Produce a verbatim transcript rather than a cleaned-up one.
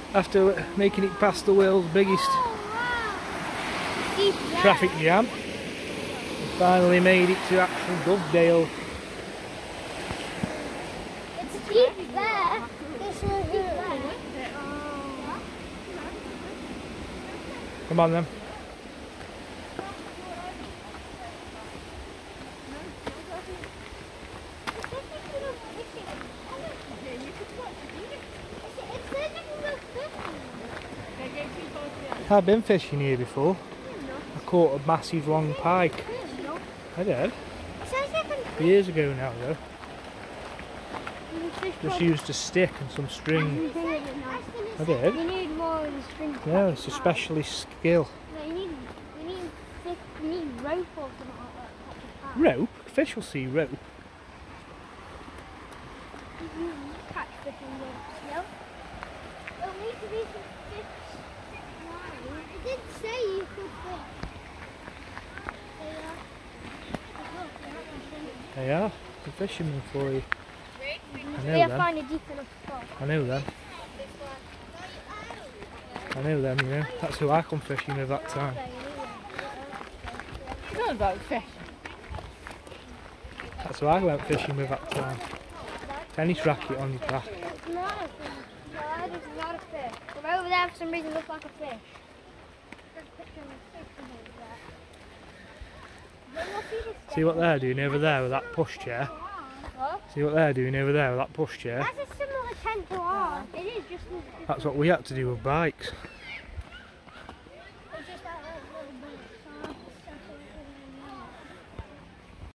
after making it past the world's biggest traffic jam. We finally made it to actual Dovedale. It's deep there. It's deep there. Come on then. I've been fishing here before. I caught a massive long pike. I did. Years ago now though. Just used a stick and some string. I did. You need more than string. Yeah, it's a specialist skill. No, you need, you need, you need rope or something like that. Rope? Fish will see rope. You can catch fish in ropes, no? It'll need to be some fish. It did say you could fish. They are. The fishermen for you. I know They'll them. find a deep enough spot. I know them. I know them, you know. That's who I come fishing with that time. It's not about fish. That's who I went fishing with that time. Tennis racket on your back. It's not a fish. No, it's not a fish. But over there for some reason looks like a fish. See what they're doing over there with that push chair? What? See what they're doing over there with that push chair? That's a similar tent to ours. It is just. That's what we had to do with bikes.